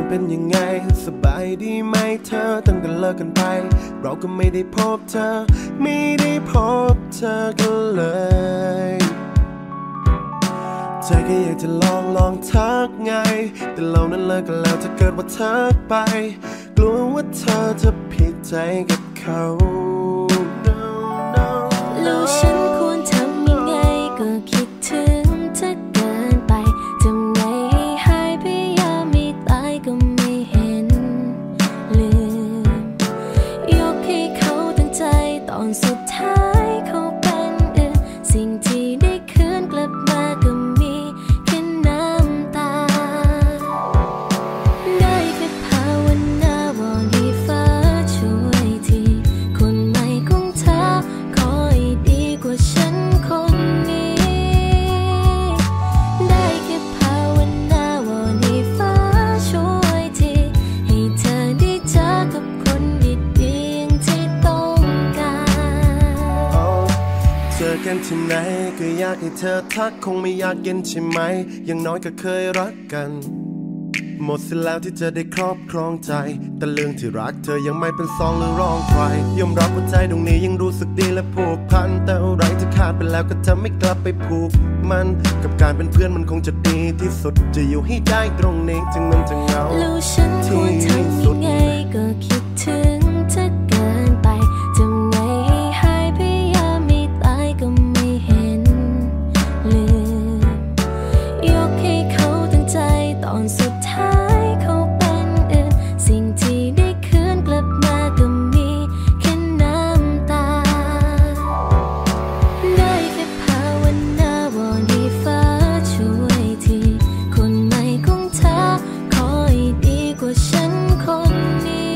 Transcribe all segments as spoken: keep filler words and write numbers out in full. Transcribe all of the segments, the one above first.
มันเป็นยังไงสบายดีไหมเธอตั้งแต่เลิกกันไปเราก็ไม่ได้พบเธอไม่ได้พบเธอกันเลยใจก็อยากจะลองลองทักไงแต่เรานั้นเลิกกันแล้วถ้าเกิดว่าทักไปกลัวว่าเธอจะผิดใจกับเขาแล้วฉันควรทำยังไงก็คิดถึงเธอเกินไปทำไงให้หายพยายามไม่ตายก็ไม่เห็นลืมยกให้เขาตั้งใจตอนสุดท้ายเขาเป็นอื่นสิ่งที่ได้คืนกลับมาก็มีแค่น้ำตาได้แค่ภาวนาว่าให้ฟ้าช่วยทีคนใหม่ของเธอขอให้ดีกว่าฉันคนนี้ได้แค่ภาวนาว่าให้ฟ้าช่วยทีให้เธอได้เจอกับคนดีๆอย่างที่ต้องการเจอกันที่ไหนก็อยากให้เธอทักคงไม่อยากเย็นใช่ไหมอย่างน้อยก็เคยรักกันหมดสิ้นแล้วที่จะได้ครอบครองใจแต่เรื่องที่รักเธอยังไม่เป็นซองหรือร้องใครยอมรับว่าใจตรงนี้ยังรู้สึกดีและผูกพันแต่อะไรที่ขาดไปแล้วก็จะไม่กลับไปผูกมันกับการเป็นเพื่อนมันคงจะดีที่สุดจะอยู่ให้ได้ตรงนี้ถึงมันจะเหงาแล้วฉันควรทำยังไงก็คิดถึงเธอเกินไปทำไงให้หายพยายามไม่ตายก็ไม่เห็นลืมยกให้เขาตั้งใจตอนสุดท้ายเขาเป็นอื่นสิ่งที่ได้คืนกลับมาก็มีแค่น้ำตาได้แค่ภาวนาว่าให้ฟ้าช่วยทีคนใหม่ของเธอขอให้ดีกว่าฉันคนนี้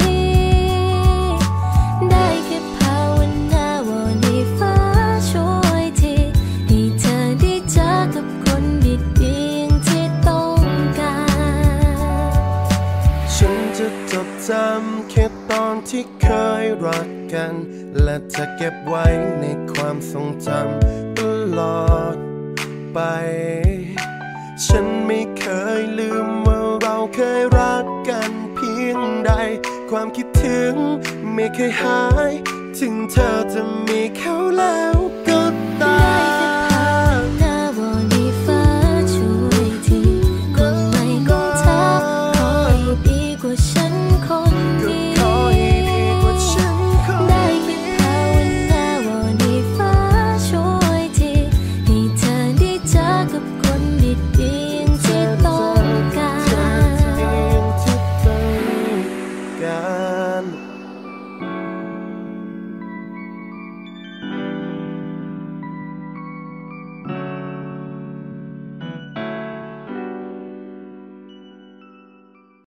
ได้แค่ภาวนาว่าให้ฟ้าช่วยทีให้เธอได้เจอกับคนดีๆอย่างที่ต้องการฉันจะจดจำแค่ตอนที่เคยรักกันและจะเก็บไว้ในความทรงจำตลอดไปฉันไม่เคยลืมว่าเราเคยรักกันเพียงใดความคิดถึงไม่เคยหายถึงเธอจะมีเขาแล้ว